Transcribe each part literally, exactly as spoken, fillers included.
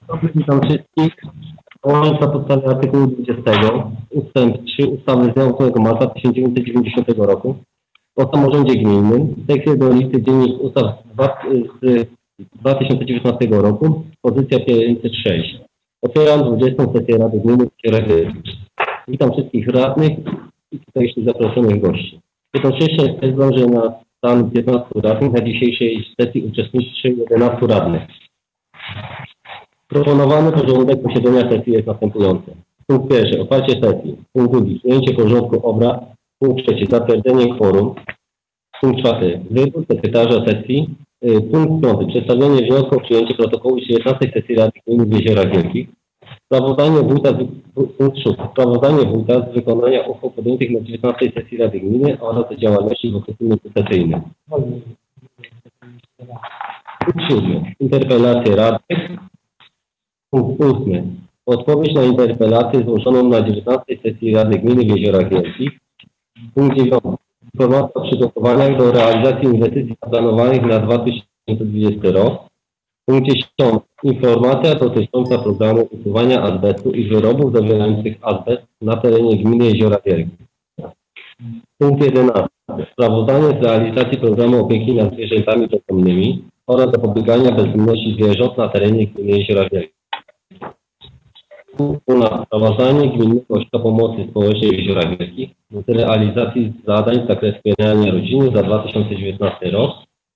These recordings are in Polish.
Witam wszystkich. Powołując na podstawie artykułu dwudziestego ustęp trzy ustawy z dnia ósmego marca tysiąc dziewięćset dziewięćdziesiątego roku o samorządzie gminnym, tekst jednolisty dziennik ustaw z dwa tysiące dziewiętnastego roku, pozycja pięćset sześć. Otwieram dwudziestą sesję Rady Gminy w Kierach. Witam wszystkich radnych i tutejszych zaproszonych gości. Jednocześnie stwierdzam, że na stan piętnastu radnych na dzisiejszej sesji uczestniczy jedenastu radnych. Proponowany porządek posiedzenia sesji jest następujący. Punkt pierwszy. Otwarcie sesji. Punkt drugi. Przyjęcie porządku obrad. Punkt trzeci. Zatwierdzenie kworum. Punkt czwarty. Wybór sekretarza sesji. Punkt piąty. Przedstawienie wniosku o przyjęcie protokołu dziewiętnastej sesji Rady Gminy w Jeziorach Wielkich. Sprawozdanie wójta z, punkt szósty. Sprawozdanie wójta z wykonania uchwał podjętych na dziewiętnastej sesji Rady Gminy oraz działalności w okresie legislacyjnym. Punkt siódmy. Interpelacje radnych. Punkt ósmy. Odpowiedź na interpelację złożoną na dziewiętnastej sesji Rady Gminy w Jeziorach Wielkich. Punkt dziewiąty. Informacja o przygotowaniach do realizacji inwestycji zaplanowanych na dwa tysiące dwudziesty rok. Punkt dziesiąty. Informacja dotycząca programu usuwania azbestu i wyrobów zawierających azbest na terenie gminy Jeziora Wielkie. Punkt jedenasty. Sprawozdanie z realizacji programu opieki nad zwierzętami bezdomnymi oraz zapobiegania bezdomności zwierząt na terenie gminy Jeziora Wielkie. Na sprowadzanie Gminnego Ośrodka Pomocy Społecznej w Jeziorach Wielkich z realizacji zadań z zakresu wspierania rodziny za dwa tysiące dziewiętnasty rok.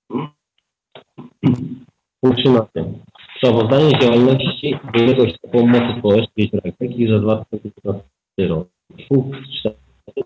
Punkt trzynasty. Sprawozdanie z działalności Gminnego Ośrodka Pomocy Społecznej w Jeziorach Wielkich za dwa tysiące dziewiętnasty rok. Punkt czternasty.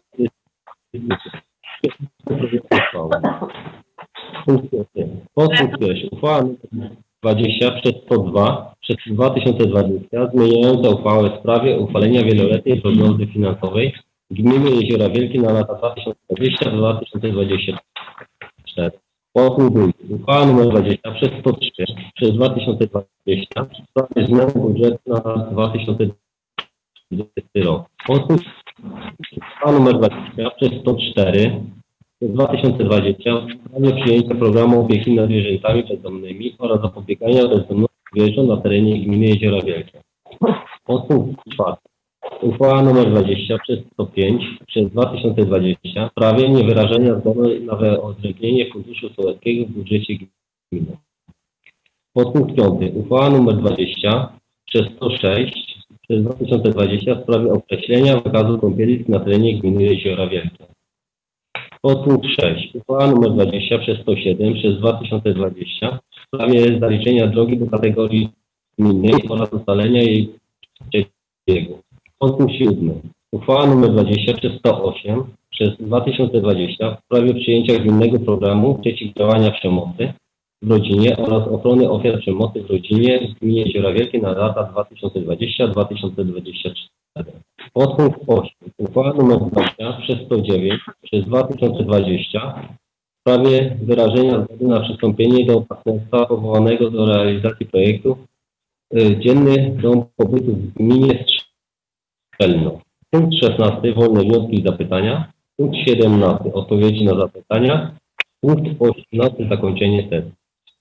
Punkt piąty. Podpunkt pierwszy. Uchwała dwadzieścia przez sto dwa przez dwa tysiące dwadzieścia zmieniająca uchwałę w sprawie uchwalenia wieloletniej prognozy finansowej gminy Jeziora Wielkie na lata dwa tysiące dwudziesty do dwa tysiące dwudziestego czwartego. Podpunkt drugi. Uchwała nr dwadzieścia przez sto trzy przez dwa tysiące dwadzieścia w sprawie zmiany budżetu na dwa tysiące dwudziesty rok. Podpunkt uchwała nr dwadzieścia przez sto cztery przez dwa tysiące dwadzieścia w sprawie przyjęcia programu opieki nad zwierzętami bezdomnymi oraz zapobiegania bezdomności zwierząt na terenie gminy Jeziora Wielkie. Podpunkt czwarty. Uchwała nr dwadzieścia przez sto pięć przez dwa tysiące dwadzieścia w sprawie niewyrażenia zgody na wyodrębnienie funduszu sołeckiego w budżecie gminy. Podpunkt piąty. Uchwała nr dwadzieścia przez sto sześć przez dwa tysiące dwadzieścia w sprawie określenia wykazu kąpielisk na terenie gminy Jeziora Wielkie. Podpunkt sześć. Uchwała nr dwadzieścia przez sto siedem przez dwa tysiące dwadzieścia w sprawie zaliczenia drogi do kategorii gminnej oraz ustalenia jej przebiegu. Podpunkt siódmy. Uchwała nr dwadzieścia przez sto osiem przez dwa tysiące dwadzieścia w sprawie przyjęcia gminnego programu przeciwdziałania przemocy w rodzinie oraz ochrony ofiar przemocy w rodzinie w gminie Jeziora Wielkie na lata dwa tysiące dwudziesty do dwa tysiące dwudziestego czwartego. Podpunkt osiem. Uchwała nr dwadzieścia przez sto dziewięć przez dwa tysiące dwadzieścia w sprawie wyrażenia zgody na przystąpienie do partnerstwa powołanego do realizacji projektu y, Dzienny Dom Pobytu w gminie Strzelno. Punkt szesnasty. Wolne wnioski i zapytania. Punkt siedemnasty. Odpowiedzi na zapytania. Punkt osiemnasty. Zakończenie sesji.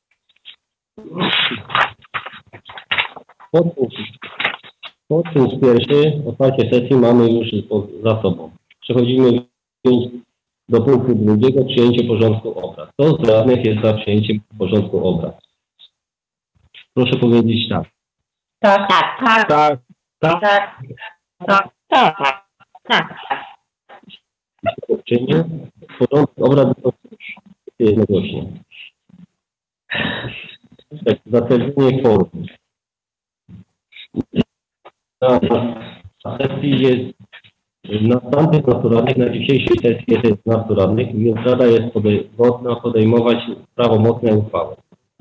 Podpunkt Podpunkt pierwszy, otwarcie sesji mamy już za sobą. Przechodzimy do punktu drugiego, przyjęcie porządku obrad. Kto z radnych jest za przyjęciem porządku obrad? Proszę powiedzieć tak. Tak, tak, tak, Tak, tak, tak, tak, tak, tak. Czynię. Porządek obrad jest jednogłośnie. Zatwierdzenie kworum. Na sesji jest na stan piętnastu radnych, na dzisiejszej sesji jest piętnastu radnych, więc Rada jest godna podejmować prawomocne uchwały.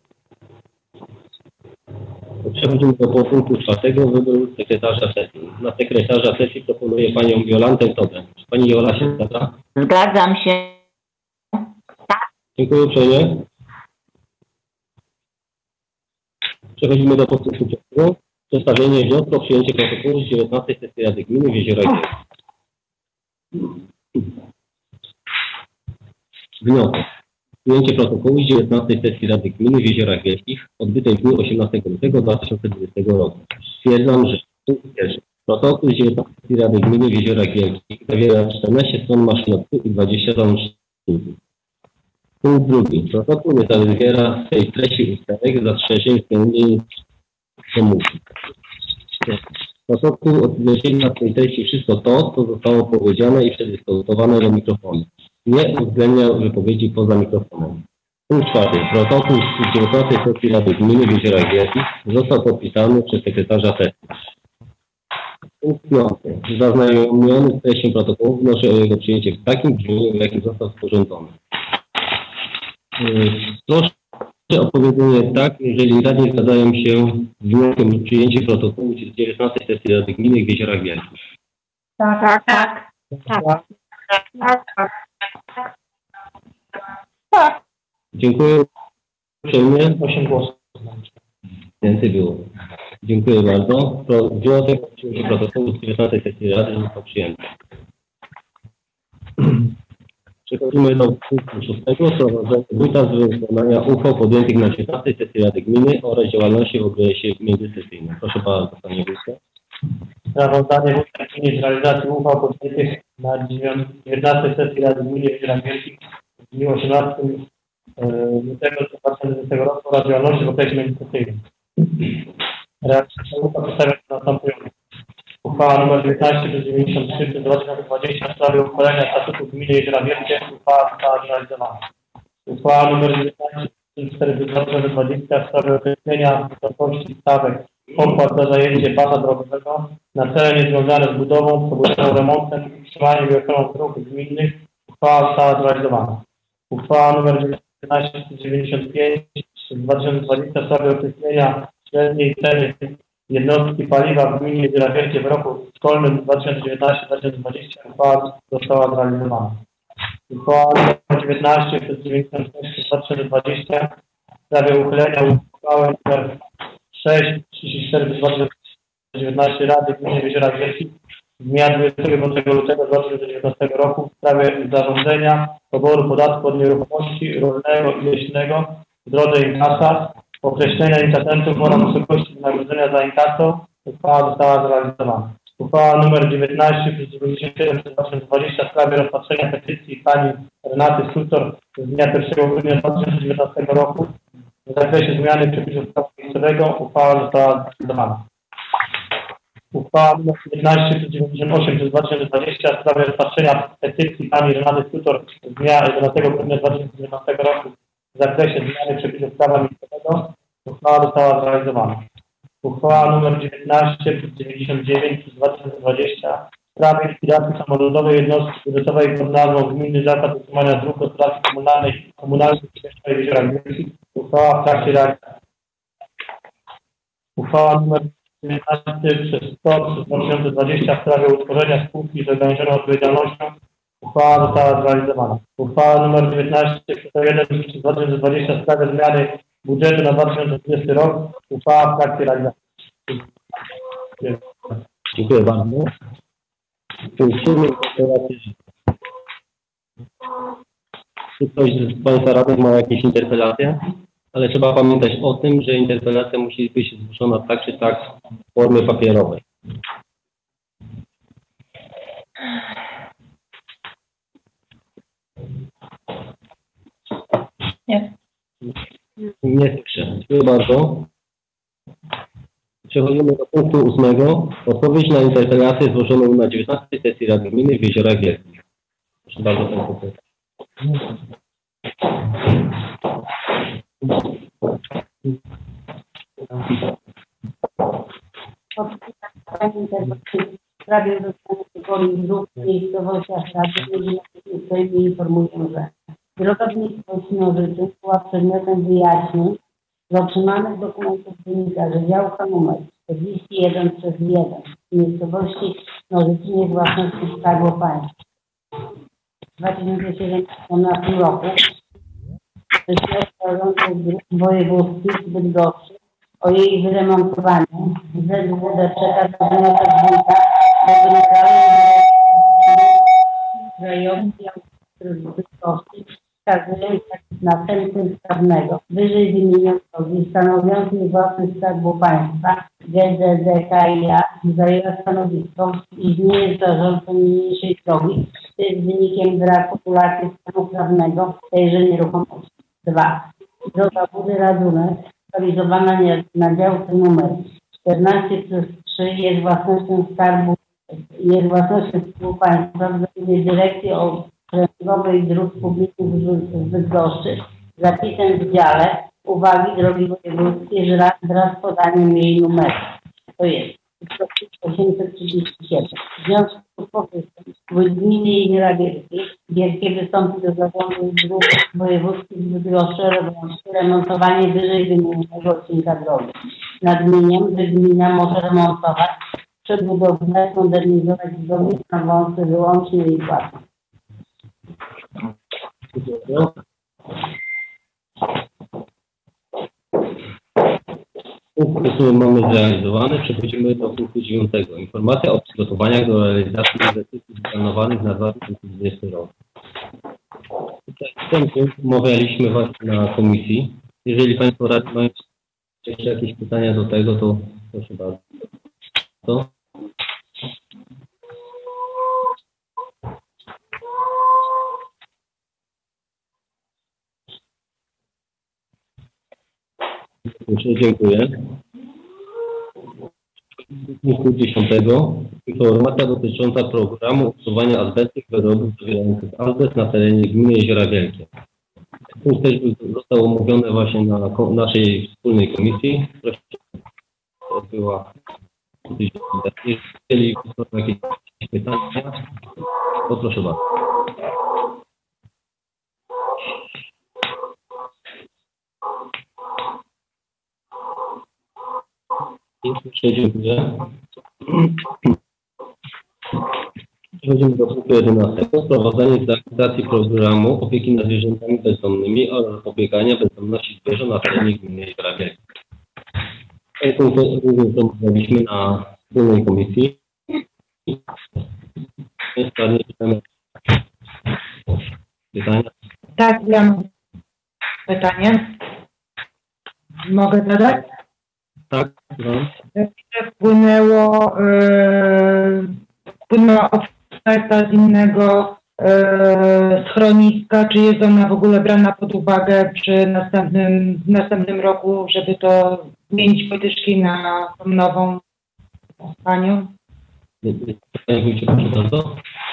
Przechodzimy do punktu czwartego, wyboru sekretarza sesji. Na sekretarza sesji proponuję panią Jolantę Todę. Czy pani Jola się zgadza? Zgadzam się. Dziękuję uprzejmie. Przechodzimy do punktu trzeciego. Przedstawienie wniosku o przyjęcie protokołu z dziewiętnastej sesji Rady Gminy w Jeziorach Wielkich. Wniosek. Przyjęcie protokołu z dziewiętnastej sesji Rady Gminy w Jeziorach Wielkich odbytej w dniu osiemnastego lutego dwa tysiące dwudziestego roku. Stwierdzam, że punkt pierwszy. Protokół z dziewiętnastej sesji Rady Gminy w Jeziorach Wielkich zawiera czternaście stron maszynowców i dwadzieścia załączników. Punkt drugi. Protokół nie zawiera w tej treści ustalek zastrzeżeń względnie wymówki. Protokół odzwierciedla w tej treści wszystko to, co zostało powiedziane i przedyskutowane do mikrofonu. Nie uwzględnia wypowiedzi poza mikrofonem. Punkt czwarty. Protokół z dziewiętnastej sesji Rady Gminy w Jeziorach Wielkich został podpisany przez sekretarza sesji. Punkt piąty. Zaznajomiony z treścią protokołu wnoszę o jego przyjęcie w takim brzmieniu, w jakim został sporządzony. Proszę o powiedzenie tak, jeżeli radni zgadzają się z wnioskiem o przyjęcie protokołu z dziewiętnastej sesji Rady Gminy w Jeziorach Wielkich. Tak, tak, tak. Tak, tak, tak. Tak. Dziękuję uprzejmie. osiem głosów. Więcej było. Dziękuję bardzo. Wniosek o przyjęcie protokołu z dziewiętnastej sesji Rady został przyjęty. Przechodzimy do punktu szóstego. Prowadzenie wójta z wykonania uchwał podjętych na dziewiętnastej sesji Rady Gminy oraz działalności w okresie międzysesji. Proszę bardzo, panie wójcie. Sprawozdanie wójta gminy z realizacji uchwał podjętych na dziewiętnastej sesji Rady Gminy w Jeziorach Wielkich w dniu osiemnastego lutego dwa tysiące dwudziestego roku oraz działalności w okresie międzysesyjnym. Realizacja uchwał przedstawia się następująco. Uchwała nr dziewiętnaście przez dziewięćdziesiąt trzy przez dwa tysiące dwudziesty w sprawie uchwalenia statutu gminy Jeziora Wielkie. Uchwała została zrealizowana. Uchwała nr dziewiętnaście przez cztery przez dwa tysiące dwudziesty w sprawie określenia wysokości stawek opłat za zajęcie pasa drogowego na cele niezwiązane z budową, pobudową, remontem, utrzymaniem i ochroną dróg gminnych. Uchwała została zrealizowana. Uchwała nr dziewiętnaście przez dziewięćdziesiąt pięć przez dwa tysiące dwudziesty w sprawie określenia średniej ceny jednostki paliwa w gminie Jeziora Wielkie w roku szkolnym dwa tysiące dziewiętnastego do dwa tysiące dwudziestego uchwała została zrealizowana. Uchwała nr dziewiętnaście przez dziewięćdziesiąt sześć przez dwa tysiące dwudziesty w sprawie uchylenia uchwały nr sześć trzydzieści cztery przez dwa tysiące dziewiętnaście Rady Gminy Jeziora Wielkich z dnia dwudziestego piątego lutego dwa tysiące dziewiętnastego roku w sprawie zarządzenia poboru podatku od nieruchomości rolnego i leśnego w drodze inkasa, określenia inkasentów oraz wysokości wynagrodzenia za inkaso. Uchwała została zrealizowana. Uchwała nr dziewiętnaście przez dziewięćdziesiąt siedem przez dwa tysiące dwudziesty w sprawie rozpatrzenia petycji pani Renaty Sutor z dnia pierwszego grudnia dwa tysiące dziewiętnastego roku w zakresie zmiany przepisów prawa miejscowego. Uchwała została zrealizowana. Uchwała nr dziewiętnaście przez dziewięćdziesiąt osiem przez dwa tysiące dwudziesty w sprawie rozpatrzenia petycji pani Renaty Sutor z dnia jedenastego grudnia dwa tysiące dziewiętnastego roku w zakresie zmiany przepisów prawa miejscowego. Uchwała została zrealizowana. Uchwała nr dziewiętnaście przez dziewięćdziesiąt dziewięć przez dwa tysiące dwudziesty w sprawie likwidacji samorządowej jednostki budżetowej pod nazwą Gminny Zakład Utrzymania Dróg Gospodarki Komunalnej Komunalnych w Jeziorach Wielkich. Uchwała w trakcie realizacji. Uchwała nr dziewiętnaście przez sto przez dwa tysiące dwudziesty w sprawie utworzenia spółki z ograniczoną odpowiedzialnością. Uchwała została zrealizowana. Uchwała nr dziewiętnaście przez sto jeden przez dwa tysiące dwudziesty w sprawie zmiany budżetu na dwa tysiące dwudziesty rok. Uchwała w trakcie realizacji. Dziękuję bardzo. Czy ktoś z Państwa radnych ma jakieś interpelacje? Ale trzeba pamiętać o tym, że interpelacja musi być zgłoszona tak czy tak w formie papierowej. Nie. Nie słyszę. Dziękuję bardzo. Przechodzimy do punktu ósmego. Odpowiedź na interpelację złożoną na dziewiętnastej sesji Rady Gminy w Jeziorach Wielkich. Proszę bardzo, panie poseł. W sprawie uzyskania kategorii dróg w miejscowościach Rady Gminy informuję, że droga w miejscowości Nożyczyn była przedmiotem wyjaśnień. Z otrzymanych dokumentów wynika, że działka numer czterdzieści jeden przez jeden w miejscowości Nożyczyn jest własnością Skarbu Państwa. W dwa tysiące siedemnastym roku Związek Zarządów Dróg Wojewódzkich w Bydgoszczy o jej wyremontowanie Z W D przekazał wniosek wójta do Centralnej Krajowej z Bydgoszczy, wskazując następcy prawnego wyżej wymienionej drogi stanowiącej własność Skarbu Państwa G D D K i A zajęła stanowisko, iż nie jest zarządcą niniejszej drogi, to jest wynikiem braku regulacji stanu prawnego tejże nieruchomości. dwa. Droga Budy-Radunek lokalizowana na działce numer czternaście przez trzy jest własnością Skarbu jest własnością Skarbu Państwa w zakresie Dyrekcji Okręgowej Dróg Publicznych w Bydgoszczy. Zapisem w dziale uwagi drogi wojewódzkie wraz z podaniem jej numeru. To jest osiemset trzydzieści siedem. W związku z powyższym w gminie Jeziora Wielkie Wielkie wystąpi do zarządu dróg wojewódzkich w Bydgoszczy remontowanie wyżej wymienionego odcinka drogi. Nadmieniam, że gmina może remontować, przebudowywać, modernizować drogi na wąsy wyłącznie jej płatne. Punkt, który mamy zrealizowany, przechodzimy do punktu dziewiątego. Informacja o przygotowaniach do realizacji inwestycji zaplanowanych na dwa tysiące dwudziesty rok. Tutaj ten punkt omawialiśmy właśnie na komisji. Jeżeli Państwo radni mają jeszcze jakieś pytania do tego, to proszę bardzo. To? Dziękuję. Punktu dziesiątego. Informacja dotycząca programu usuwania azbestu i wyrobów zawierających azbest na terenie gminy Jeziora Wielkie. Punkt też został omówiony właśnie na naszej wspólnej komisji, która się odbyła. Jeżeli są jakieś pytania, to proszę bardzo. Dziękuję. Przechodzimy do punktu jedenastego. Sprowadzanie z realizacji programu opieki nad zwierzętami bezdomnymi oraz zapobiegania bezdomności zwierząt na terenie gminy Jeziora Wielkie. Ten punkt również omawialiśmy na wspólnej komisji. Pytania? Tak, ja mam pytanie. Mogę zadać? Tak, no. Wpłynęło, yy, wpłynęła oferta z innego yy, schroniska. Czy jest ona w ogóle brana pod uwagę przy następnym, w następnym roku, żeby to zmienić polityczki na tą nową panią? Proszę bardzo.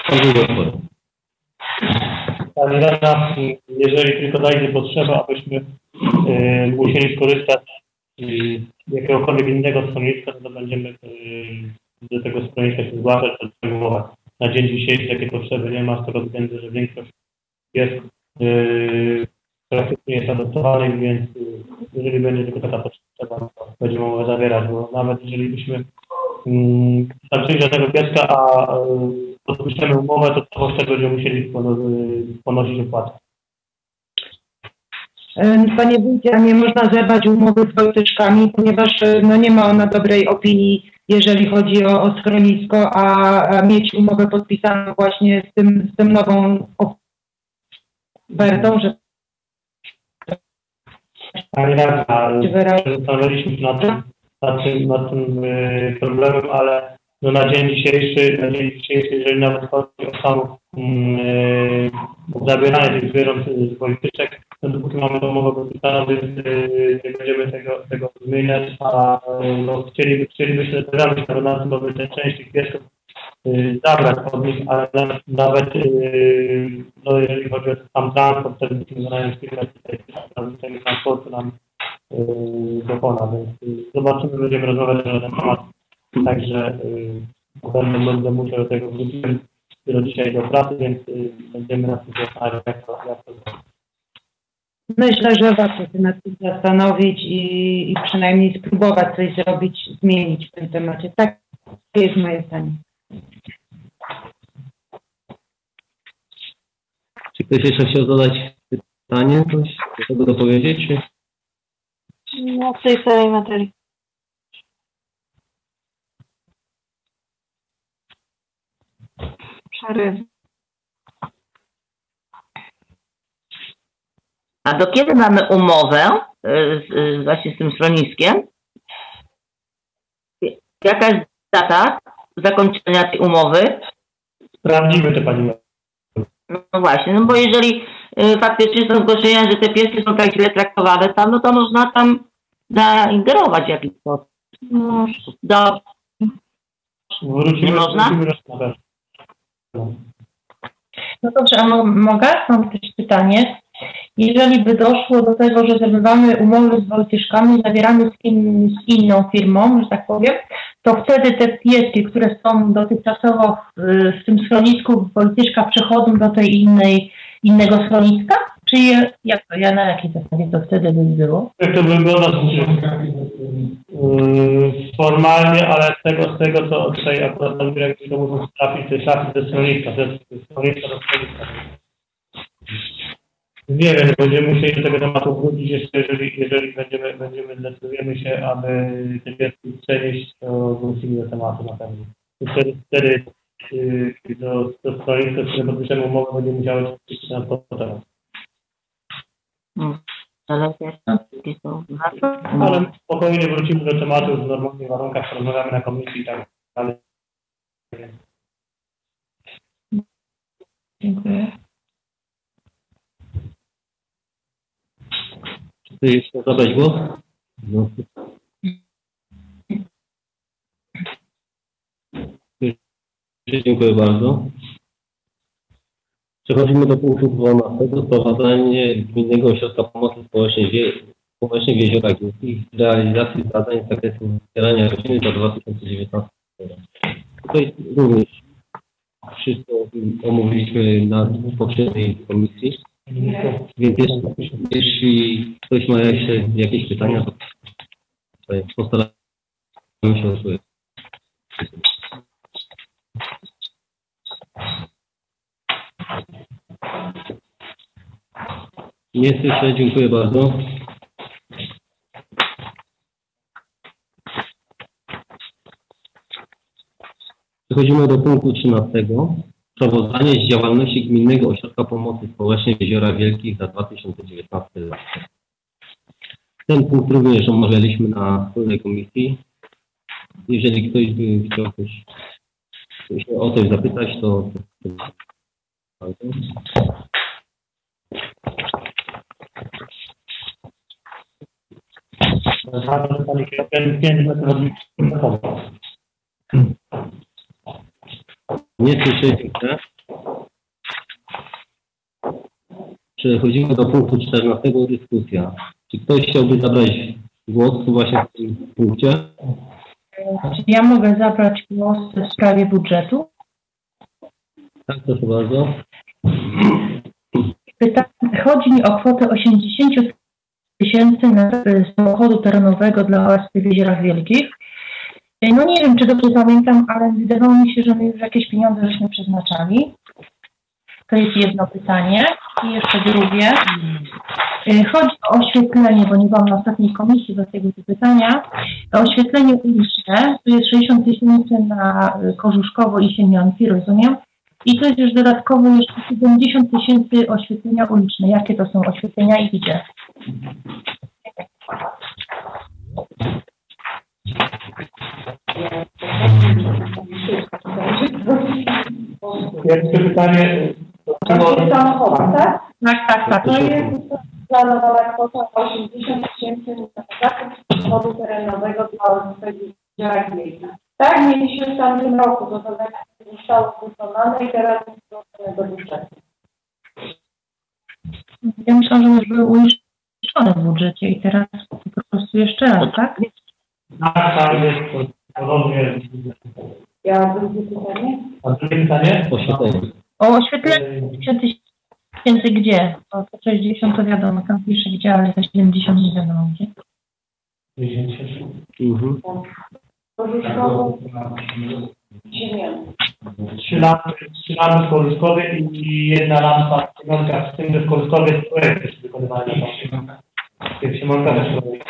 Pani Rada, jeżeli tylko dojdzie potrzeba, abyśmy y, musieli skorzystać y, z jakiegokolwiek innego schroniska, to będziemy y, do tego schroniska się zgłaszać, podtrzymywać. Na dzień dzisiejszy takie potrzeby nie ma, z tego względu, że większość jest y, praktycznie jest adoptowanych, więc y, jeżeli będzie tylko taka potrzeba, to będziemy mogli zawierać, bo nawet jeżeli byśmy tam przyjdzie tego pieska, a y, podpiszemy umowę, to całość tego będziemy musieli ponosić opłatę. Panie wójcie, nie można zerwać umowy z polityczkami, ponieważ no, nie ma ona dobrej opinii, jeżeli chodzi o, o schronisko, a, a mieć umowę podpisaną właśnie z tym, z tym nową ofertą, że... Pani Radna, zastanawialiśmy się nad tym, nad tym, nad tym y, problemem, ale no na dzień dzisiejszy, na dzień dzisiejszy, jeżeli nawet chodzi o samo yy, zabieranie tych zwierząt z polityczek, no dopóki mamy tą umowę podpisaną, więc yy, nie będziemy tego, tego zmieniać, a yy, no, chcieliby, chcielibyśmy zabrać na tym, aby tę część tych piesków yy, zabrać od nich, ale nawet, nawet yy, no, jeżeli chodzi o sam transport, wtedy byśmy zarabiać firmę tutaj, tego transportu nam yy, dokona, więc yy, zobaczymy, będziemy rozmawiać na ten temat. Także y, będę, będę musiał do tego wrócić do dzisiaj do pracy, więc y, będziemy na tym zastanawiać, jak to, jak to zrobić. Myślę, że warto się nad tym zastanowić i, i przynajmniej spróbować coś zrobić, zmienić w tym temacie. Tak jest moje zdanie. Czy ktoś jeszcze chciał zadać pytanie, coś do tego dopowiedzieć? Czy... No, w tej samej materii. Przeryw. A do kiedy mamy umowę z, z, właśnie z tym schroniskiem? Jaka jest data zakończenia tej umowy? Sprawdzimy to, pani. No właśnie, no bo jeżeli y, faktycznie są zgłoszenia, że te pieski są tak źle traktowane tam, no to można tam zaingerować w jakiś sposób. No, do... Wrócimy, Nie można? wrócimy rozmowę. No dobrze, a mo- mogę? Mam też pytanie. Jeżeli by doszło do tego, że zawieramy umowy z Wojcieszkami, zawieramy z, in, z inną firmą, że tak powiem, to wtedy te pieski, które są dotychczasowo w, w tym schronisku w Wojcieszkach, przechodzą do tej innej, innego schroniska? Czy je, jak to, ja na jakiej zasadzie to wtedy by było? Jak to wygląda yy, formalnie, ale z tego, z tego co tutaj akurat pan dyrektor to muszą trafić, te szafy ze schroniska, ze schroniska do schroniska. Nie wiem, będziemy musieli do tego tematu wrócić jeszcze, jeżeli, jeżeli będziemy, będziemy zdecydujemy się, aby te pieski przenieść, to wrócimy do tematu na pewno. Wtedy, wtedy yy, do, do schroniska, z którym podpiszemy umowę, będziemy musiały iść na to teraz. Hmm. Ale, Ale spokojnie wrócimy do tematu w normalnych warunkach, porozmawiamy na komisji i tak dalej. Dziękuję. Czy ty jeszcze zabrać głos? No. Dziękuję bardzo. Przechodzimy do punktu dwunastego. Wprowadzanie Gminnego Ośrodka Pomocy Społecznej, wie, społecznej w Jeziorach Wielkich z realizacji zadań z zakresu wspierania rodziny do dwa tysiące dziewiętnastego roku. Tutaj również wszystko omówiliśmy na poprzedniej komisji. Więc jeśli, jeśli ktoś ma jeszcze jakieś pytania, to postaramy się odpowiedzieć. Nie słyszę, dziękuję bardzo. Przechodzimy do punktu trzynastego. Sprawozdanie z działalności Gminnego Ośrodka Pomocy Społecznej w Jeziorach Wielkich za dwa tysiące dziewiętnasty rok. Ten punkt również omawialiśmy na wspólnej komisji. Jeżeli ktoś by chciał coś, coś o coś zapytać, to... Nie słyszę, dziękuję. Przechodzimy do punktu czternastego. Dyskusja. Czy ktoś chciałby zabrać głos właśnie w tym punkcie? Czy ja mogę zabrać głos w sprawie budżetu? Tak, proszę bardzo. Pytanie, chodzi mi o kwotę osiemdziesiąt tysięcy na samochodu terenowego dla O S P w Jeziorach Wielkich. No nie wiem, czy dobrze pamiętam, ale wydawało mi się, że my już jakieś pieniądze żeśmy przeznaczali. To jest jedno pytanie. I jeszcze drugie. Chodzi o oświetlenie, bo nie byłam na ostatniej komisji do tego pytania. Oświetlenie uliczne, to jest sześćdziesiąt tysięcy na Korzuszkowo i Siemianki, rozumiem. I to jest już dodatkowo jeszcze siedemdziesiąt tysięcy oświetlenia uliczne. Jakie to są oświetlenia i gdzie? Pierwsze pytanie. Samochód, tak? Tak, tak, tak. To jest planowana kwota osiemdziesiąt tysięcy na zakup samochodu terenowego dla O S P w Jeziorach Wielkich. Tak, mieliśmy w tamtym roku, to zadanie zostało wykonane i teraz jest włączone do budżetu. Ja myślałam, że już były uiszczone w budżecie i teraz po prostu jeszcze raz, tak? Tak, tak, jest podobnie. Ja drugie pytanie? A drugie pytanie? Oświetlenie. O oświetlenie sześćdziesiąt tysięcy gdzie? O to sześćdziesiąt to wiadomo, tam pisze gdzie, ale to siedemdziesiąt nie wiadomo gdzie. Mhm. Korzuszkowo, Siemianki. Trzy lampy, trzy lampy korzuszkowe i jedna lampa Siemianka, z tym, że w Korzuszkowie jest projekt też wykonywany. Jak Siemianka też projekt.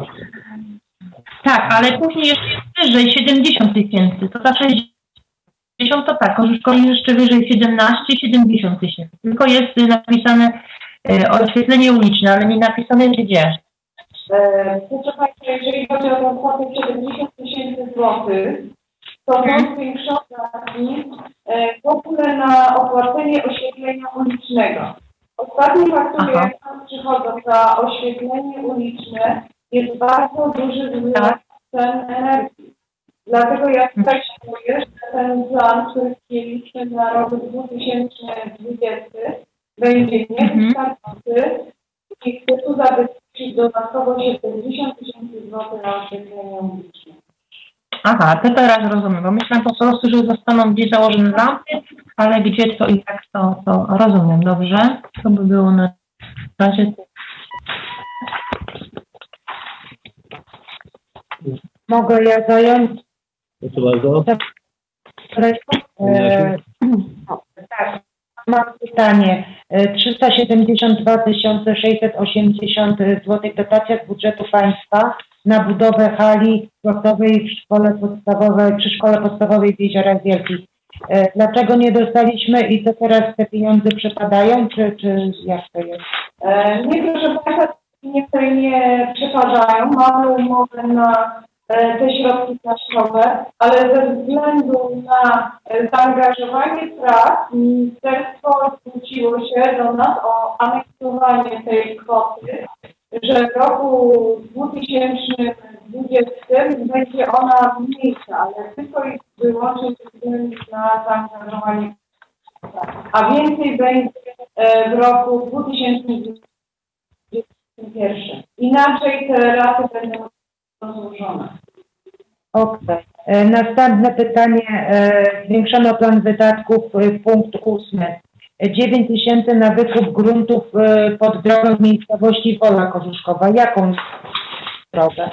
Tak, ale później jeszcze jest wyżej siedemdziesiąt tysięcy, to za sześćdziesiąt osiemdziesiąt, to tak, Kożuszkowi jeszcze wyżej siedemnaście, siedemdziesiąt tysięcy. Tylko jest napisane e, oświetlenie uliczne, ale nie napisane gdzie. E, proszę Państwa, jeżeli chodzi o tę kwotę siedemdziesiąt tysięcy złotych, to są zwiększone w ogóle na opłacenie oświetlenia ulicznego. Ostatnie faktury, jak nam przychodzą za oświetlenie uliczne, jest bardzo duży wzrost cen energii. Dlatego ja tutaj szacuję, że ten plan, który przyjęliśmy na rok dwa tysiące dwudziesty, będzie niewystarczający i chcę tu zabezpieczyć dodatkowo siedemdziesiąt tysięcy złotych na oświetlenie uliczne. Aha, to teraz rozumiem, bo myślałam po prostu, że zostaną gdzieś założone lampy, ale gdzie to i tak to, to rozumiem, dobrze? To by było na razie. Mogę ja zająć? Proszę bardzo. E, no, tak, mam pytanie. trzysta siedemdziesiąt dwa tysiące sześćset osiemdziesiąt złotych dotacja z budżetu państwa na budowę hali sportowej w szkole podstawowej, przy szkole podstawowej w Jeziorach Wielkich. E, dlaczego nie dostaliśmy i co teraz te pieniądze przepadają, czy, czy jak to jest? E, nie, proszę Państwa, niektóre nie przepadają. Mamy umowę na e, te środki finansowe, ale ze względu na e, zaangażowanie prac ministerstwo zwróciło się do nas o aneksowanie tej kwoty, że w roku dwa tysiące dwudziestym będzie ona mniejsza, ale tylko i wyłącznie ze względu na zaangażowanie prac. A więcej będzie e, w roku dwa tysiące dwudziestym pierwszym. Inaczej te raty będą rozłożone. Okej. Okay. Następne pytanie. E, zwiększono plan wydatków, e, punkt ósmy. dziewięć tysięcy na wykup gruntów e, pod drogą w miejscowości Wola Kożuszkowa. Jaką drogę?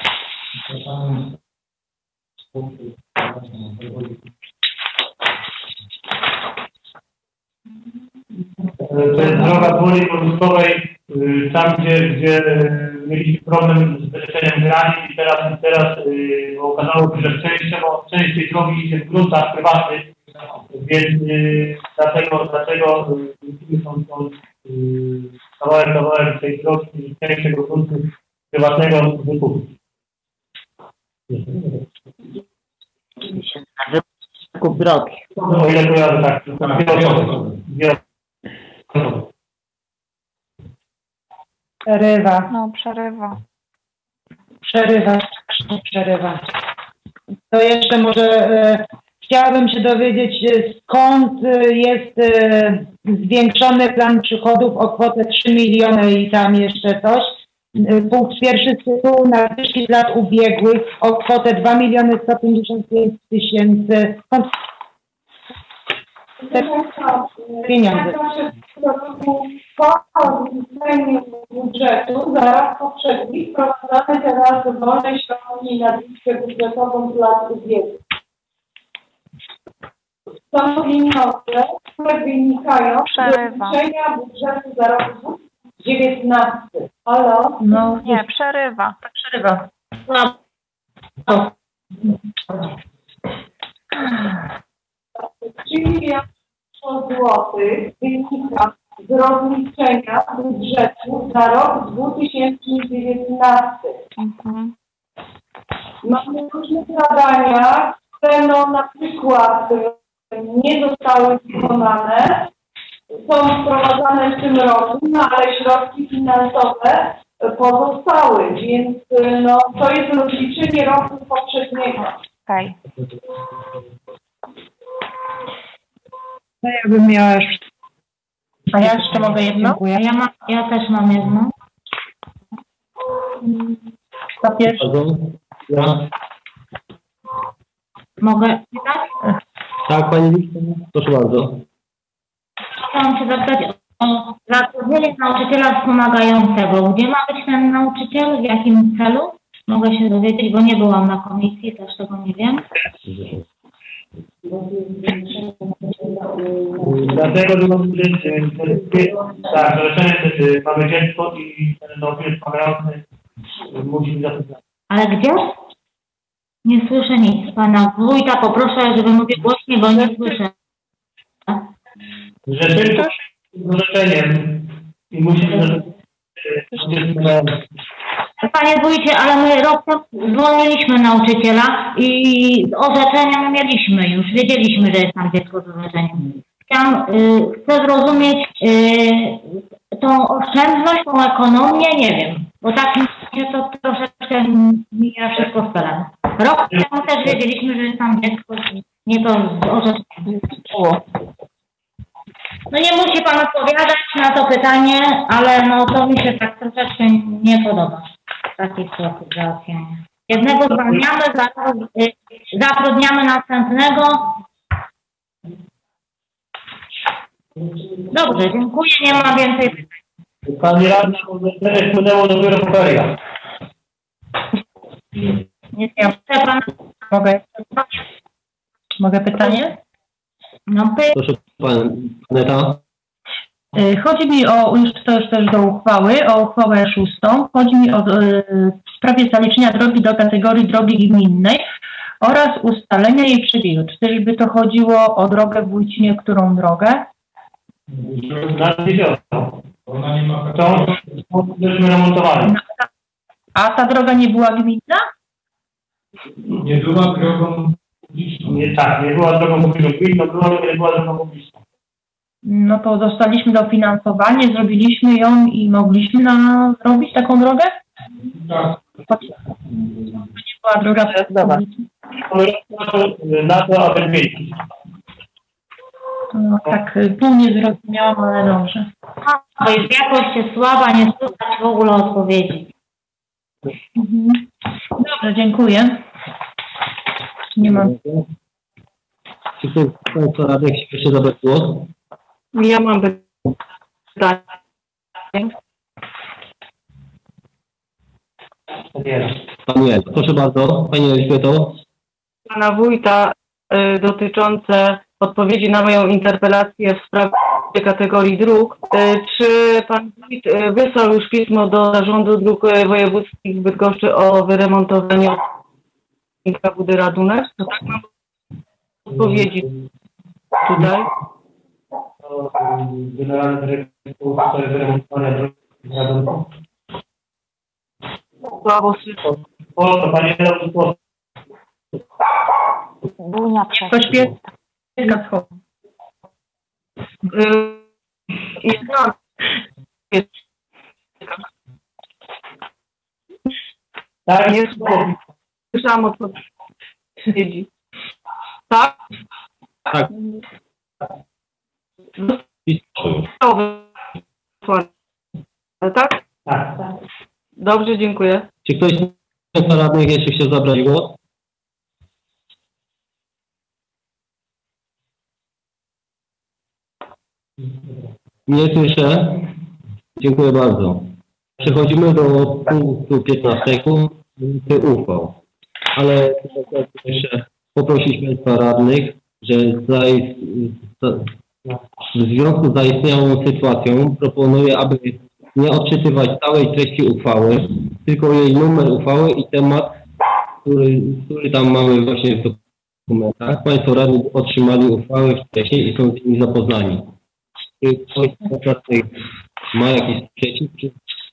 To jest droga Woli Kożuszkowej, tam gdzie, gdzie mieliśmy problem z wyleczeniem granic i teraz, teraz yy, okazało się, że częściowo część tej drogi idzie w gruntach prywatnych, więc yy, dlatego, dlatego musimy tą, tą yy, kawałek, kawałek tej drogi, część tego gruntu prywatnego wykupić. Wykup drogi. No, o ile to ja tak, dwie osoby. Dwie osoby. Przerywa. No, przerywa. Przerywa. Przerywa. To jeszcze może e, chciałabym się dowiedzieć, e, skąd e, jest e, zwiększony plan przychodów o kwotę trzy miliony i tam jeszcze coś. E, punkt pierwszy z tytułu na nadwyżki z lat ubiegłych o kwotę dwa miliony sto pięćdziesiąt pięć tysięcy. Skąd te pieniądze? Po odrzuceniu budżetu zaraz poprzednich wprowadzamy teraz wolne środki na nadwyżkę budżetową z lat ubiegłych. Są pieniądze, które wynikają z zwiększenia budżetu za rok dwa tysiące dziewiętnasty. Halo? No nie, przerywa. Przerywa. O. trzy miliony złotych wynika z rozliczenia budżetu za rok dwa tysiące dziewiętnasty. Mhm. Mamy różne zadania, które no, na przykład nie zostały wykonane, są wprowadzane w tym roku, no, ale środki finansowe pozostały, więc no, to jest rozliczenie roku poprzedniego. Okej. No ja bym miała jeszcze. A ja jeszcze mogę jedno? Dziękuję. Ja, ma, ja też mam jedno. To pierwsze. Ja. Mogę? Tak? Tak, Pani Wiktor? Proszę bardzo. Chciałam się zapytać o zatrudnienie nauczyciela wspomagającego. Gdzie ma być ten nauczyciel? W jakim celu? Mogę się dowiedzieć, bo nie byłam na komisji, też tego nie wiem. Dlatego, że tak, że mamy dziecko i ten nauczyciel wspomagający musi być zatrudniony. Ale gdzie? Nie słyszę nic. Pana wójta poproszę, żeby mówił głośniej, bo nie słyszę. Że tylko z orzeczeniem i musimy... Panie wójcie, ale my rok temu zwolniliśmy nauczyciela i orzeczeniem mieliśmy już. Wiedzieliśmy, że jest tam dziecko z orzeczeniem. Chciałam, y, chcę zrozumieć y, tą oszczędność, tą ekonomię, nie wiem. Bo tak mi się to troszeczkę mija wszystko z celem. Rok temu też wiedzieliśmy, że jest tam dziecko, nie to z orzeczeniem. No nie musi pan odpowiadać na to pytanie, ale no to mi się tak troszeczkę nie podoba. Taki sposób załatwiania. Jednego zwalniamy, zatrudniamy następnego. Dobrze, dziękuję, nie ma więcej pytań. Pani radna, bo wpłynęło dopiero po feriach. Nie wiem, Pan... mogę, mogę pytanie? No, py... Proszę pan, Aneta. Chodzi mi o, już to już też do uchwały, o uchwałę szóstą. Chodzi mi o w sprawie zaliczenia drogi do kategorii drogi gminnej oraz ustalenia jej przebiegu. Czy też by to chodziło o drogę w Wójcinie, którą drogę? Na jezioro. Ona nie ma... To byśmy remontowali. A ta droga nie była gminna? Nie była drogą publiczną. Nie, tak, nie była drogą publiczną. Gminną była, ale nie była drogą publiczną. No to dostaliśmy dofinansowanie, zrobiliśmy ją i mogliśmy na, zrobić taką drogę? Tak. To nie była droga publiczna. Na to, aby zmienić. No, tak pół nie zrozumiałam, ale dobrze. Bo jest jakość jest słaba, nie słychać w ogóle odpowiedzi. Mhm. Dobrze, dziękuję. Nie mam. Czy ktoś z Państwa radnych się jeszcze zabrać głos? Ja mam pytanie. Pani Ela, proszę bardzo. Pani Elżbieto. Pana wójta y, dotyczące odpowiedzi na moją interpelację w sprawie kategorii dróg. Y, czy pan wójt y, wysłał już pismo do Zarządu Dróg Wojewódzkich w Bydgoszczy o wyremontowaniu Budy Radunek? To tak mam odpowiedzi tutaj. Generalny dyrektor w sprawie wyremontowania drogi radunku. Słabo słyszę. O, to pani Ela już Bunia przez. Ktoś pieska schodzi. Y, jest tam. Jest. Tak, Nie słyszę. Słyszałam odpowiedzi. Tak? Tak. Tak? tak. Dobrze, dziękuję. Czy ktoś z Państwa radnych jeszcze chciał zabrać głos? Nie słyszę. Dziękuję bardzo. Przechodzimy do punktu piętnastego, uchwał. Ale jeszcze poprosić Państwa radnych, że w związku z zaistniałą sytuacją proponuję, aby nie odczytywać całej treści uchwały, tylko jej numer uchwały i temat, który, który tam mamy właśnie w dokumentach. Państwo radni otrzymali uchwałę wcześniej i są z nimi zapoznani. Czy ktoś ma jakiś sprzeciw? Czy...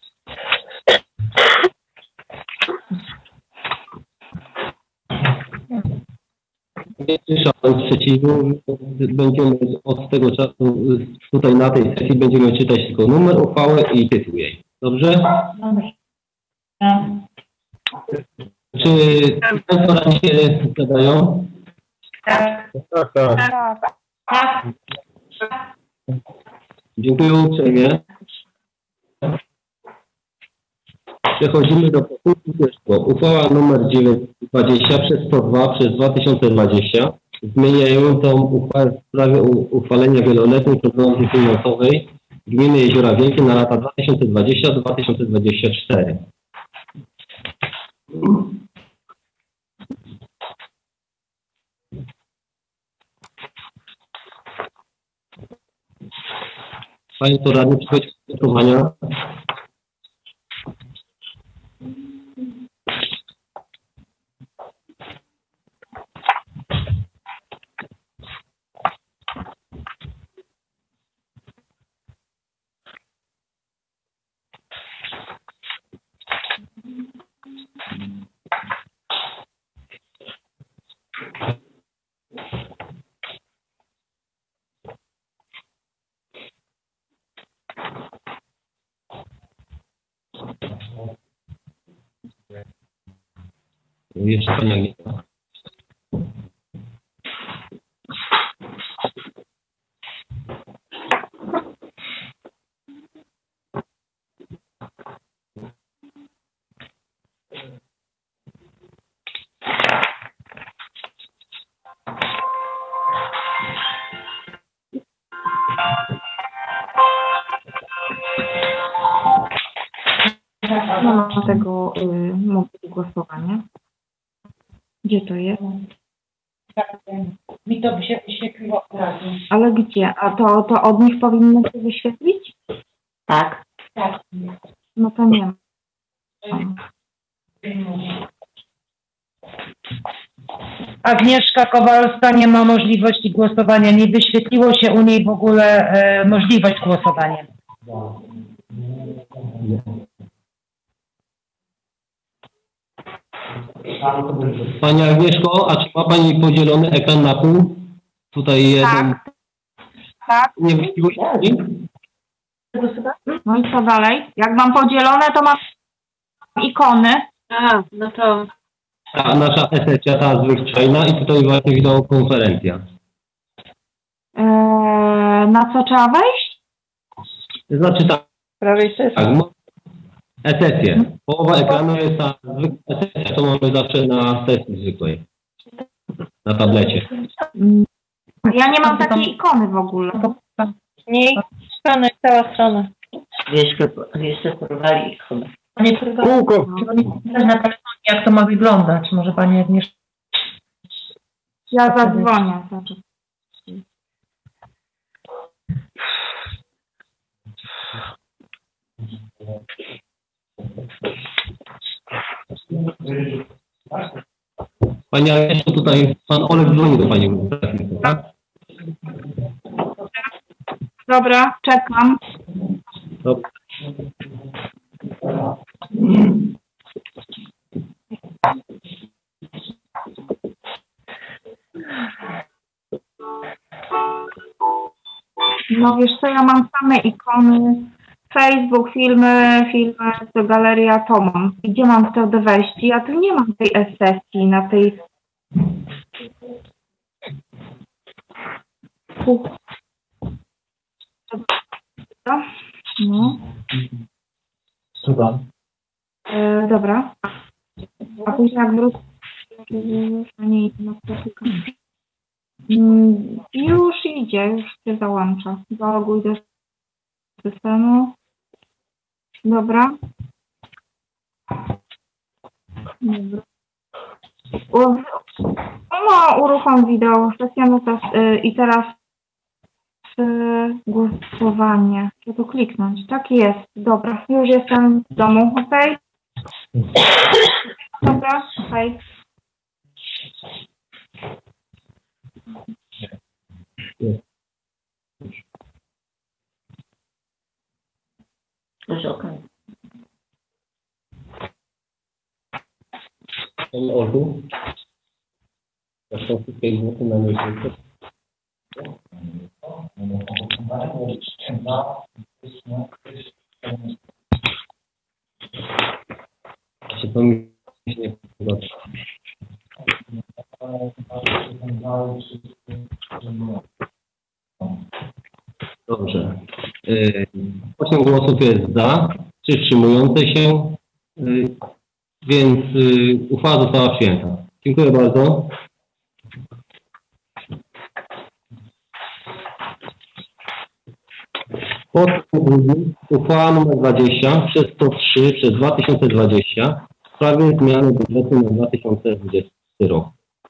Nie słyszałem sprzeciwu. Będziemy od tego czasu tutaj na tej sesji będziemy czytać tylko numer uchwały i tytuł jej. Dobrze? Dobrze. Czy Państwo radni się zgadzają? Tak. Tak, tak. Tak. Tak. Dziękuję uprzejmie. Przechodzimy do punktu pierwszego. Uchwała nr dwadzieścia przez sto dwa przez dwa tysiące dwadzieścia zmieniającą uchwałę w sprawie uchwalenia wieloletniej prognozy finansowej gminy Jeziora Wielkie na lata dwa tysiące dwudziesty do dwa tysiące dwudziestego czwartego. Państwo radni przychodzi do głosowania. Jeszcze Pani Agnieszka. Nie ma tego y, mocy głosowania. Gdzie to jest? Mi to by się wyświetliło od razu. Ale gdzie? A to, to od nich powinno się wyświetlić? Tak. Tak. No to nie ma. Agnieszka Kowalska nie ma możliwości głosowania. Nie wyświetliło się u niej w ogóle e, możliwość głosowania. Pani Agnieszko, a czy ma Pani podzielony ekran na pół? Tutaj jeden. Tak. Tak. Nie wyświetliło się Pani? No i co dalej? Jak mam podzielone, to mam ikony. A, no to Ta nasza esecja, ta zwyczajna i tutaj właśnie wideokonferencja. Eee, na co trzeba wejść? To znaczy tak, prawej sesji. tak mo- esencję. Połowa ekranu jest ta zwykła esencja, to mamy zawsze na sesji zwykłej. Na tablecie. Mm, Ja nie mam takiej ikony w ogóle. Nie, strona, cała strona. Jeszcze, jeszcze porwali ikonę. Nie kółko. Na telefonie, jak to ma wyglądać? Może Pani Agnieszka? Ja zadzwonię. Znaczy. Pani Agnieszko, tutaj Pan Olek dzwoni do Pani. Tak? Dobra, czekam. Dobra. No wiesz co, ja mam same ikony. Facebook, filmy, filmy, to galeria, to mam. Gdzie mam wtedy wejść? Ja tu nie mam tej sesji na tej... Fu. No. Słucham. E, dobra. A później jak wrócę, a nie idę na praktykę. Mm, Już idzie, już się załącza. Zaloguj do systemu. Dobra. Dobra. U, no, uruchom wideo, sesja notas y, i teraz y, głosowanie. Chcę tu kliknąć. Tak jest. Dobra, już jestem w domu, okej? Dobra, okej. Już okej. Panie Olku, jak są wszystkie głosy na miesiącu? Czy to mi się nie podoba? Dobrze. Yy, osiem głosów jest za, trzy wstrzymujące się, yy, więc yy, uchwała została przyjęta. Dziękuję bardzo. Podpunkt drugi, uchwała nr dwadzieścia przez sto trzy przez dwa tysiące dwadzieścia w sprawie zmiany budżetu na dwa tysiące dwudziesty rok.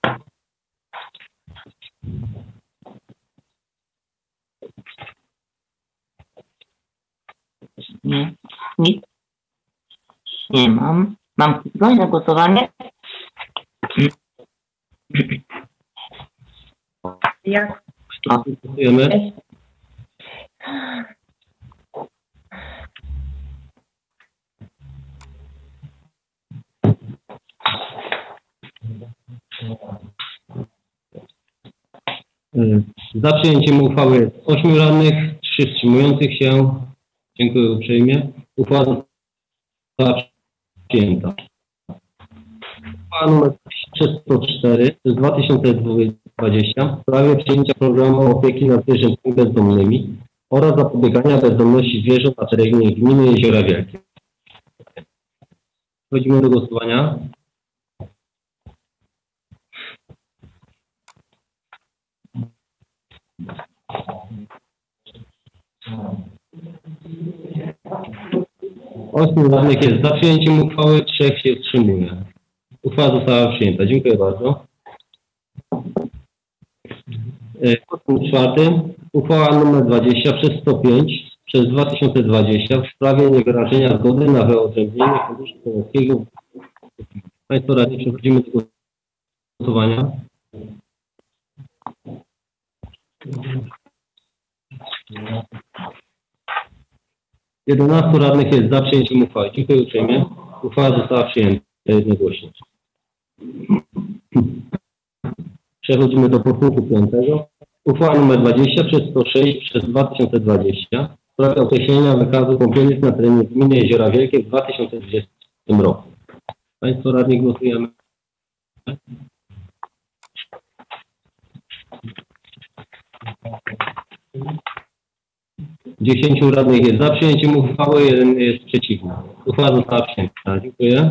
Nie, nic. Nie mam. Mam kliknąć na głosowanie? Jak? Dziękujemy. Za przyjęciem uchwały jest ośmiu radnych, trzy wstrzymujących się. Dziękuję uprzejmie. Uchwała została przyjęta. uchwała nr sto cztery przez dwa tysiące dwadzieścia w sprawie przyjęcia programu opieki nad zwierzętami bezdomnymi oraz zapobiegania bezdomności zwierząt na terenie gminy Jeziora Wielkie. Przechodzimy do głosowania. Osiem radnych jest za przyjęciem uchwały, trzech się wstrzymuje. Uchwała została przyjęta. Dziękuję bardzo. Punkt czwarty. Uchwała nr dwadzieścia przez sto pięć przez dwa tysiące dwadzieścia w sprawie niewyrażenia zgody na wyodrębnienie Funduszu Sołeckiego. Państwo radni, przechodzimy do głosowania. jedenastu radnych jest za przyjęciem uchwały. Dziękuję uprzejmie. Uchwała została przyjęta jednogłośnie. Przechodzimy do punktu piątego. Uchwała nr dwadzieścia przez sto sześć przez dwa tysiące dwadzieścia w sprawie określenia wykazu kąpielisk na terenie gminy Jeziora Wielkie w dwa tysiące dwudziestym roku. Państwo radni, głosujemy. Dziesięciu radnych jest za przyjęciem uchwały, jeden jest przeciwny. Uchwała została przyjęta. Dziękuję.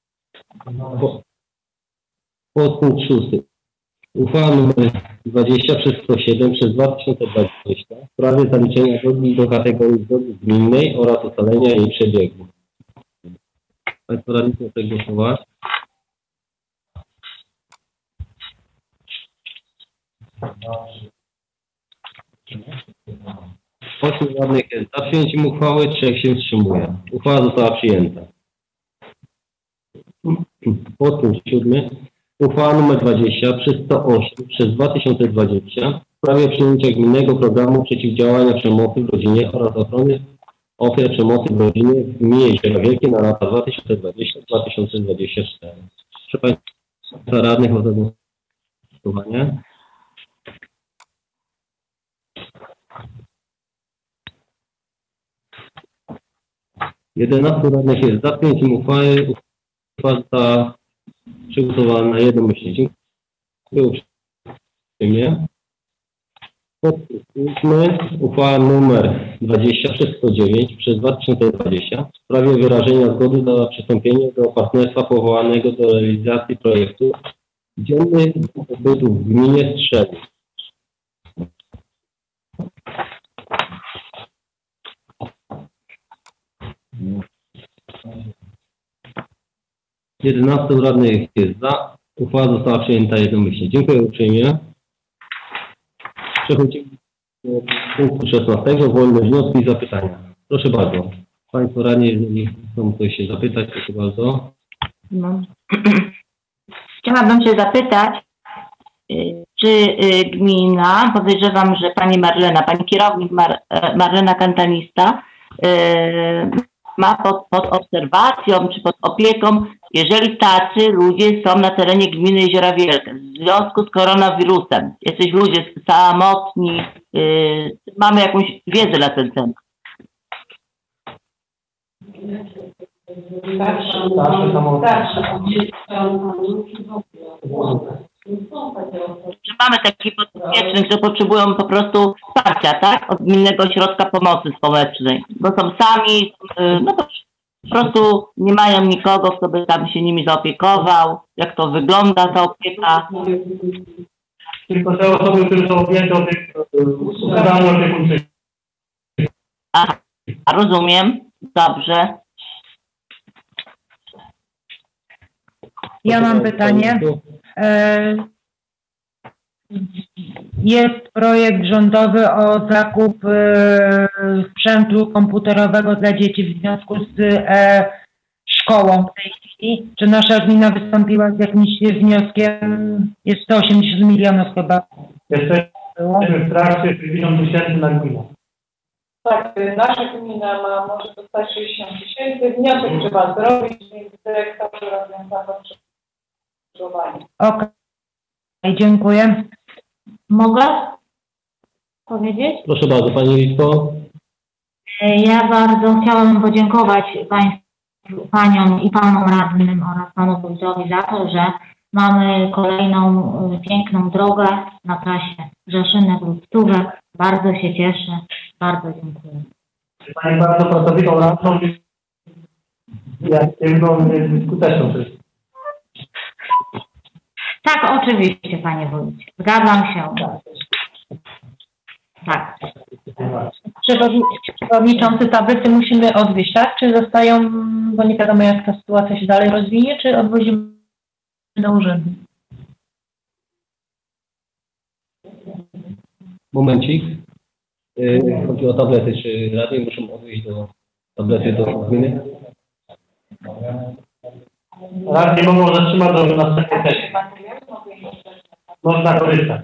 Podpunkt szósty. Uchwała nr dwadzieścia przez sto siedem przez dwa tysiące dwadzieścia w sprawie zaliczenia drogi do kategorii drogi gminnej oraz ustalenia jej przebiegu. Państwo radni, proszę głosować. Osiem radnych jest za przyjęciem uchwały, trzech się wstrzymuje. Uchwała została przyjęta. Podpunkt siódmy. Uchwała nr dwadzieścia przez sto osiem przez dwa tysiące dwadzieścia w sprawie przyjęcia gminnego programu przeciwdziałania przemocy w rodzinie oraz ochrony ofiar przemocy w rodzinie w gminie Jeziora Wielkie na lata dwa tysiące dwudziesty do dwa tysiące dwudziestego czwartego. Proszę Państwa radnych o zagłosowanie. jedenastu radnych jest za przyjęciem uchwały. Uchwała została przegłosowana na jednomyślnie. Dziękuję uprzejmie. Uchwała nr dwadzieścia przez sto dziewięć przez dwa tysiące dwadzieścia w sprawie wyrażenia zgody na przystąpienie do partnerstwa powołanego do realizacji projektu dziennych pobytów w gminie Strzelin. jedenastu radnych jest za. Uchwała została przyjęta jednomyślnie. Dziękuję uprzejmie. Przechodzimy do punktu szesnastego. Wolne wnioski i zapytania. Proszę bardzo. Państwo radni, jeżeli chcą coś się zapytać, proszę bardzo. No. Chciałabym się zapytać, czy gmina, podejrzewam, że pani Marlena, pani kierownik Mar Marlena Kantanista ma pod, pod obserwacją czy pod opieką, jeżeli tacy ludzie są na terenie gminy Jeziora Wielkie w związku z koronawirusem. Jesteś ludzie samotni, yy, mamy jakąś wiedzę na ten temat. Czy mamy takich podopiecznych, że potrzebują po prostu wsparcia, tak? Od Gminnego Ośrodka Pomocy Społecznej, bo są sami, no to po prostu nie mają nikogo, kto by tam się nimi zaopiekował, jak to wygląda ta opieka. Tylko te osoby, które są objęte usługami opiekuńczymi. Aha, rozumiem, dobrze. Ja mam pytanie. Jest projekt rządowy o zakup sprzętu komputerowego dla dzieci w związku z szkołą w tej chwili. Czy nasza gmina wystąpiła z jakimś wnioskiem? Jest sto osiemdziesiąt milionów chyba. Jesteśmy w trakcie pięćdziesiąt tysięcy na gminę. Tak, nasza gmina ma może dostać sześćdziesiąt tysięcy. Wniosek trzeba zrobić, więc dyrektorzy rozwiązano przygotowanie. Okej, okay. Dziękuję. Mogę powiedzieć? Proszę bardzo, Pani Litwo. Ja bardzo chciałam podziękować Państwu paniom i panom radnym oraz panu wójtowi za to, że mamy kolejną y, piękną drogę na trasie Rzeszynek-Lutówek. Bardzo się cieszę. Bardzo dziękuję. Pani bardzo pracowitą radną i aktywną, skuteczną. Tak, oczywiście, panie wójcie. Zgadzam się. Tak. Przewodniczący, tablety musimy odwieźć, tak? Czy zostają, bo nie wiadomo jak ta sytuacja się dalej rozwinie, czy odwozimy do urzędu? Momencik. Yy, chodzi o tablety. Czy radni muszą odwieźć do tablety do gminy? Radni mogą zatrzymać do następnej sesji. Można korzystać.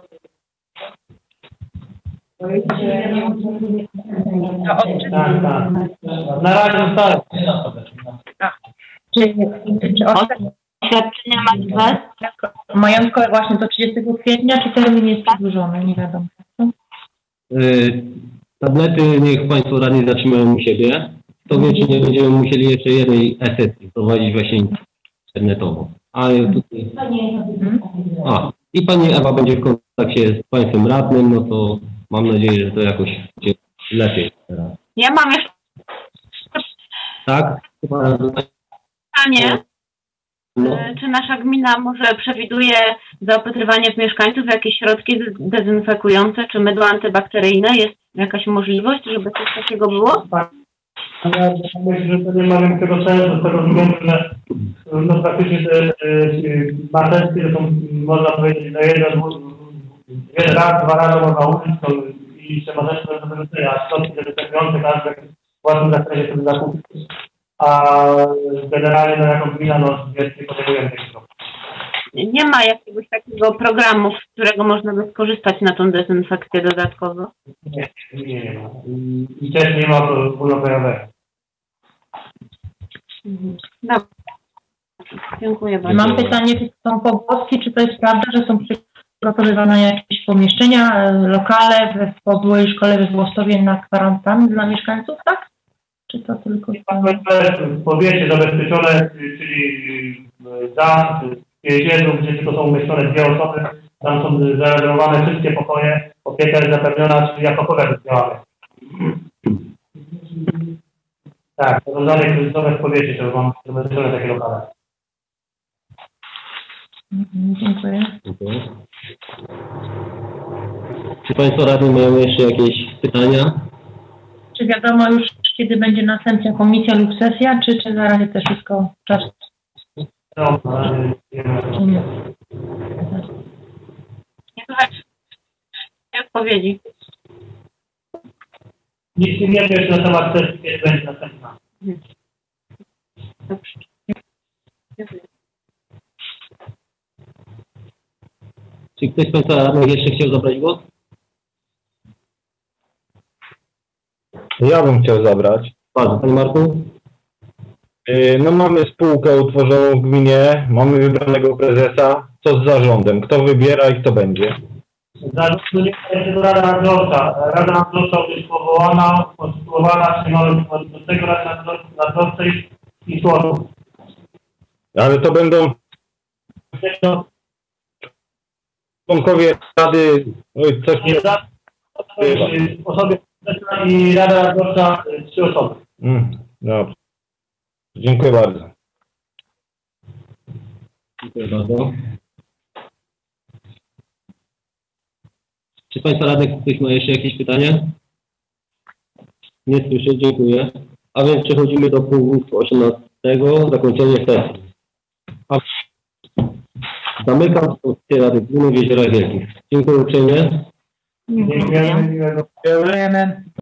Tak, tak. Na razie zostało. Czy, czy Oświadczenia macie? majątkowe właśnie do trzydziestego kwietnia, czy termin jest przedłużony? Nie wiadomo. Yy, tablety niech Państwo radni zatrzymają u siebie. To wie, czy nie będziemy musieli jeszcze jednej e-sesji prowadzić właśnie internetową. A tutaj... A, i Pani Ewa będzie w kontakcie z Państwem radnym, no to mam nadzieję, że to jakoś będzie lepiej teraz. Ja mam jeszcze Tak? pytanie. No. Czy nasza gmina może przewiduje zaopatrywanie w mieszkańców jakieś środki dezynfekujące, czy mydło antybakteryjne? Jest jakaś możliwość, żeby coś takiego było? Ja myślę, że to nie ma większego sensu z tego względu, że no, praktycznie te maseczki, że są, można powiedzieć, na jeden, jeden raz, dwa razy można użyć to, i te maseczki do wyrzucenia, a środki dezynfekujące każdy w własnym zakresie sobie zakupić. A generalnie no, jako gmina no, nie potrzebujemy tych środków. Nie ma jakiegoś takiego programu, z którego można by skorzystać na tą dezynfekcję dodatkowo? Nie, nie, nie ma. I, i też nie ma ogólnokrajowego. Dobrze. Dziękuję bardzo. Mam pytanie, czy są pogłoski, czy to jest prawda, że są przygotowywane jakieś pomieszczenia, lokale w pobyłej szkole we Włostowie na kwarantannę dla mieszkańców, tak? Czy to tylko... W powiecie zabezpieczone, czyli dach, jezioro, gdzie tylko są umieszczone dwie osoby, tam są zarezerwowane wszystkie pokoje, opieka jest zapewniona, czyli jako powiat działamy. Tak, rozwiązanie kryzysowe w powiecie, to mam zabezpieczone takie lokale. Mhm, dziękuję. Dziękuję. Czy Państwo radni mają jeszcze jakieś pytania? Czy wiadomo już, kiedy będzie następna komisja lub sesja, czy, czy na razie też wszystko czas? No, ale nie ma. Nie. Nie słychać odpowiedzi. Nic nie wiemy jeszcze na temat sesji, kiedy będzie następna. Dobrze. Dziękuję. Czy ktoś z Państwa radnych jeszcze chciał zabrać głos? Ja bym chciał zabrać. Bardzo, Panie Marku? No mamy spółkę utworzoną w gminie, mamy wybranego prezesa. Co z zarządem? Kto wybiera i kto będzie? Zarząd nie jest Rada Nadzorcza. Rada Nadzorcza już powołana, konstytuowana, przyjmowym do tego Rady Nadzorczej i członków. Ale to będą członkowie Rady, oj, coś nie... Osoby i Rada Nadzorcza, trzy osoby. Mm, dobrze. Dziękuję bardzo. Dziękuję bardzo. Czy Państwa radnych ktoś ma jeszcze jakieś pytania? Nie słyszę, dziękuję. A więc przechodzimy do punktu osiemnastego, zakończenie sesji. A zamykam sesję Rady Gminy w Jeziorach Wielkich. Dziękuję uprzejmie. Dziękujemy. Dziękujemy.